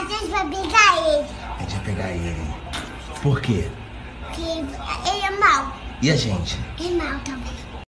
A gente vai pegar ele. A gente vai pegar ele. Por quê? Porque ele é mau. E a gente? É mau também.